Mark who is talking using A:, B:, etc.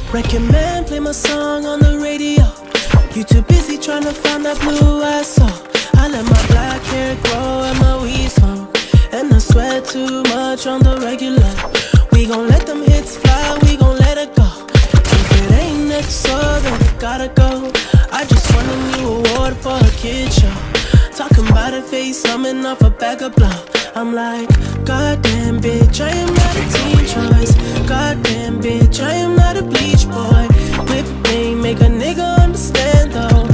A: Record man, play my song on the radio. You too busy trying to find that blue I saw. I let my black hair grow and my weed smoke, and I sweat too much on the regular. We gon' let them hits fly, we gon' let it go. If it ain't next, so then it gotta go. I just won a new award for a kid show. Talking about a face, coming off a bag of blow. I'm like, goddamn bitch, I am not a teen choice. Goddamn bitch, I am not a bleach boy. Whip game, make a nigga understand though.